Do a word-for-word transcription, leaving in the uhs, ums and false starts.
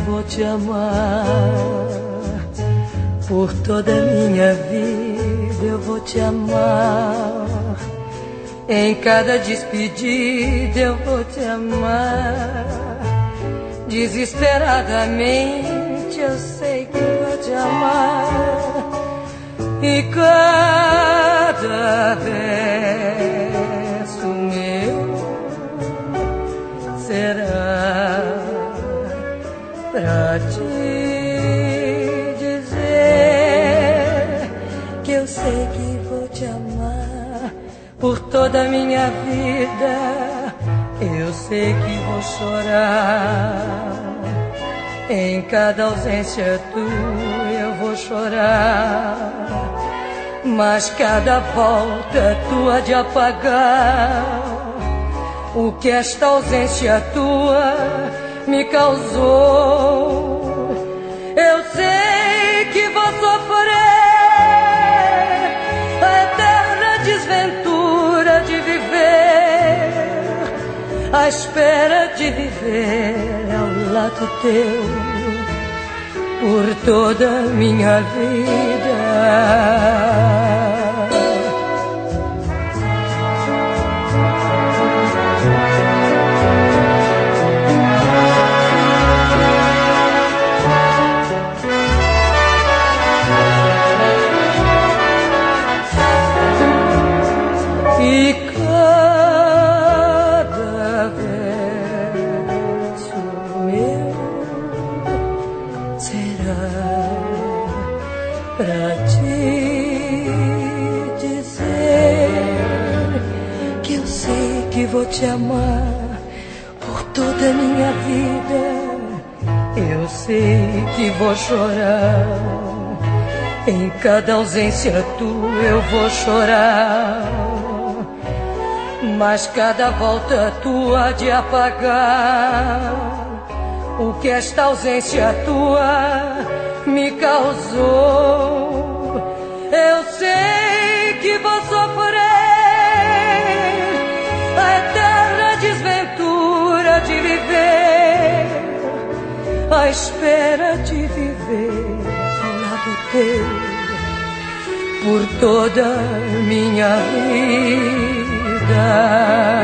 vou te amar. Por toda a minha vida eu vou te amar. Em cada despedida eu vou te amar. Desesperadamente eu sei que vou te amar. E cada verso meu será pra te dizer que eu sei que vou te amar. Por toda a minha vida eu sei que vou chorar. Em cada ausência tua eu vou chorar. Mas cada volta tua de apagar o que esta ausência tua me causou. Eu sei que vou sofrer a eterna desventura de viver, à espera de viver ao lado teu por toda a minha vida. E cada verso meu será pra te dizer que eu sei que vou te amar por toda a minha vida. Eu sei que vou chorar. Em cada ausência tua eu vou chorar. Mas cada volta tua de apagar o que esta ausência tua me causou. Eu sei que vou sofrer a eterna desventura de viver, à espera de viver ao lado teu por toda a minha vida.